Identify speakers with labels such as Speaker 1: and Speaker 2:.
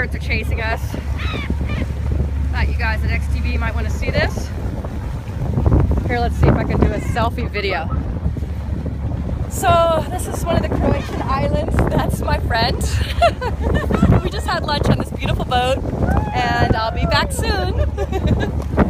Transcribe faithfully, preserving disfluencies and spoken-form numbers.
Speaker 1: birds are chasing us. Thought you guys at X T V might want to see this. Here, let's see if I can do a selfie video. So this is one of the Croatian islands. That's my friend. We just had lunch on this beautiful boat, and I'll be back soon.